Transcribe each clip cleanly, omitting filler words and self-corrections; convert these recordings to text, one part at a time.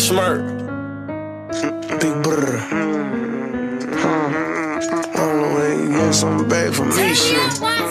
Smirk. Big brr. I don't know when you get something back from me, shit.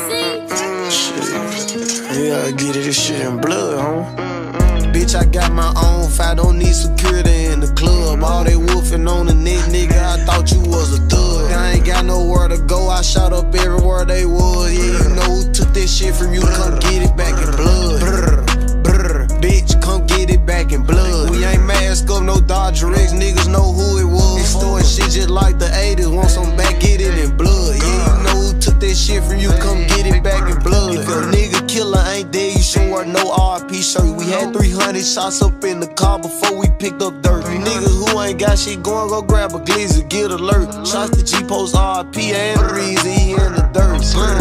You gotta get it, this shit in blood, Bitch, I got my own fight, don't need security in the club. All they wolfing on the neck, nigga, I thought you was a thug. I ain't got nowhere to go, I shot up everywhere they was. Yeah, you know who took this shit from you, come get it back in blood. Brr, brr, bitch, come get it back in blood. We ain't mask up, no Dodger X, niggas know who it was. Extorting shit just like the 80s, want some back, get it in blood. Yeah, you know who took this shit from you, come get it back in blood. If a nigga killer ain't dead, you should wear no RP shirt. We had 300 shots up in the car before we picked up dirt. You niggas who ain't got shit going, go grab a glizzy, get alert. Shots to G-Post RP and the reason he in the dirt.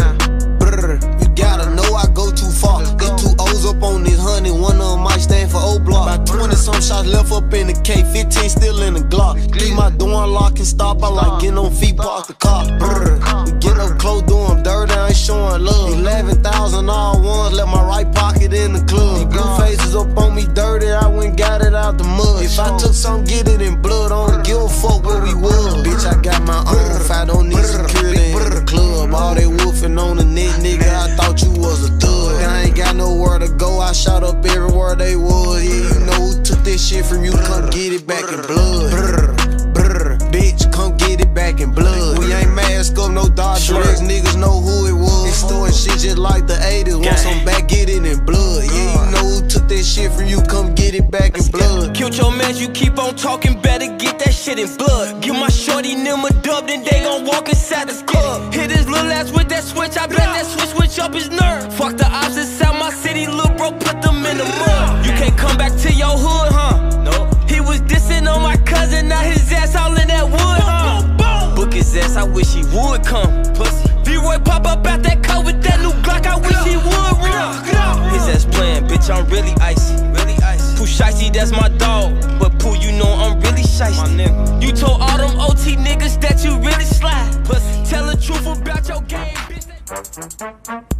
Brr, you gotta know I go too far. Got 2 O's up on this honey, one of them might stand for O-Block. About 20 some shots left up in the K, 15 still in the Glock. Leave my door unlock and stop, I like getting on feet, park the car. Brr, we get up close, do them dirty, I ain't showing love. 11,000 all ones, left my right pocket in the club. These blue faces up on me dirty, I went got it out the mud. If I took some, get it in blood, I don't give a fuck where we was. Bitch, I got my own fight, don't need security in the club. All they wolfing on the neck, nigga, I thought you was a thug. I ain't got nowhere to go, I shot up everywhere they was. Yeah, you know who took this shit from you, come get it back in blood. Brr, brr, bitch, come get it back in blood. We ain't mask up, no Dodger X, niggas know who it was. Extorting shit just like the 80s, want some back, get it in blood. Yeah, you know who took this shit from you, come get it back in blood. Killed your man, you keep on talking, better get that shit in blood. Give my shorty them a dub, then they gon' walk inside the club. Hit his little ass with that switch, I bet that switch up his nerve. Fuck the ops inside my city, little bro, put them in the mud. You can't come back to your hood, huh? No. He was dissing on my cousin, now his ass all in that wood, huh? Book his ass, I wish he would come. Pussy. V-Roy pop up out that car with that new Glock, I wish he would run. His ass playing, bitch, I'm really icy. Pooh Shicey, that's my dog. But Pooh, you know I'm really shicey. You told all them OT niggas that you really slide. Pussy. Tell the truth about your game, bitch.